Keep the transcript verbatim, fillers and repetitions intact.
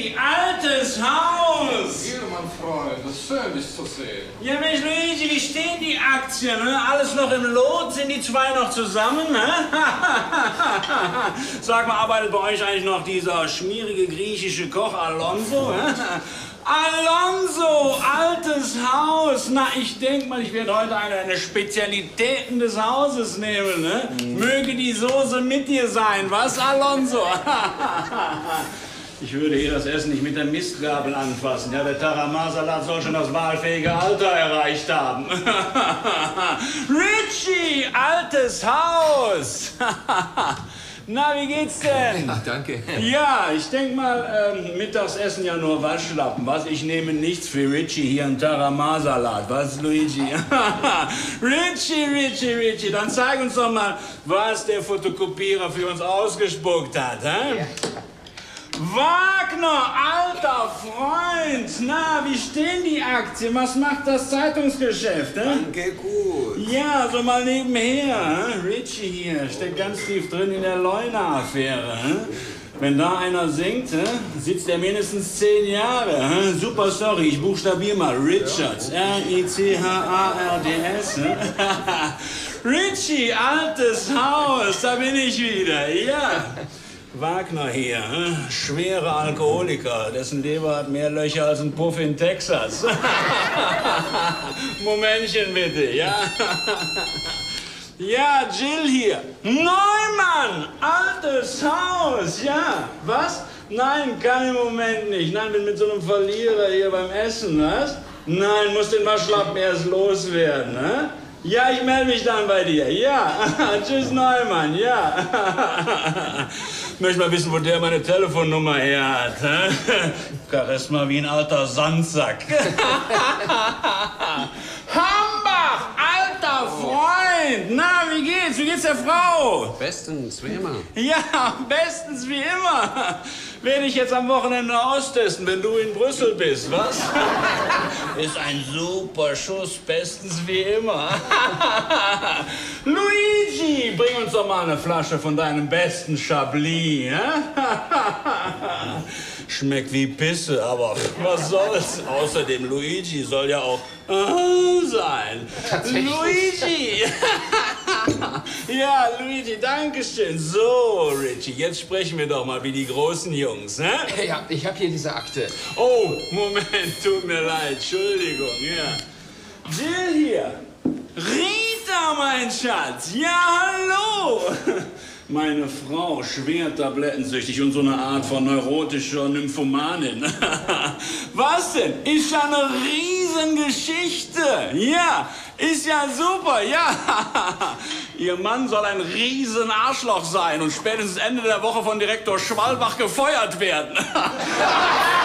Luigi, altes Haus! Hier, mein Freund, das ist schön, dich zu sehen. Ja, Mensch, Luigi, wie stehen die Aktien? Ne? Alles noch im Lot? Sind die zwei noch zusammen? Ne? Sag mal, arbeitet bei euch eigentlich noch dieser schmierige griechische Koch Alonso? Ne? Alonso, altes Haus. Na, ich denk mal, ich werde heute eine, eine Spezialitäten des Hauses nehmen. Ne? Mhm. Möge die Soße mit dir sein, was, Alonso? Ich würde hier das Essen nicht mit der Mistgabel anfassen. Ja, der Tarama-Salat soll schon das wahlfähige Alter erreicht haben. Richie, altes Haus. Na, wie geht's denn? Ach, danke. Ja, ich denk mal, ähm, Mittagsessen ja nur Waschlappen. Was? Ich nehme nichts für Richie, hier ein Tarama-Salat. Was, Luigi? Richie, Richie, Richie, dann zeig uns doch mal, was der Fotokopierer für uns ausgespuckt hat. Hä? Ja. Wagner, alter Freund, na, wie stehen die Aktien? Was macht das Zeitungsgeschäft? Eh? Danke, gut. Ja, so mal nebenher. Eh? Richie hier steckt ganz tief drin in der Leuna-Affäre. Eh? Wenn da einer singt, eh? sitzt er mindestens zehn Jahre. Eh? Super, sorry, ich buchstabiere mal. Richards, R I C H A R D S. Eh? Richie, altes Haus, da bin ich wieder, ja. Wagner hier, äh? schwerer Alkoholiker, dessen Leber hat mehr Löcher als ein Puff in Texas. Momentchen bitte, ja? Ja, Jill hier. Neumann, altes Haus, ja. Was? Nein, kann im Moment nicht. Nein, bin mit so einem Verlierer hier beim Essen, was? Nein, muss den Waschlappen erst loswerden, ne? Ja, ich melde mich dann bei dir. Ja, tschüss Neumann, ja. Möchte mal wissen, wo der meine Telefonnummer her hat. Charisma wie ein alter Sandsack. Hambach, alter Freund. Na, wie geht's? Wie geht's der Frau? Bestens, wie immer. Ja, bestens wie immer. Werde ich jetzt am Wochenende austesten, wenn du in Brüssel bist, was? Ist ein super Schuss, bestens wie immer. Luigi, bring uns doch mal eine Flasche von deinem besten Chablis. Schmeckt wie Pisse, aber was soll's? Außerdem, Luigi soll ja auch äh, sein. Luigi! Ja, Luigi, danke schön. So, Richie, jetzt sprechen wir doch mal wie die großen Jungs, ne? Ja, ich habe hier diese Akte. Oh, Moment, tut mir leid, Entschuldigung, ja. Jill hier. Rita, mein Schatz. Ja, hallo. Meine Frau, schwer tablettensüchtig und so eine Art von neurotischer Nymphomanin. Was denn? Ist ja eine Riesengeschichte. Ja, ist ja super, ja. Ihr Mann soll ein riesen Arschloch sein und spätestens Ende der Woche von Direktor Schwalbach gefeuert werden.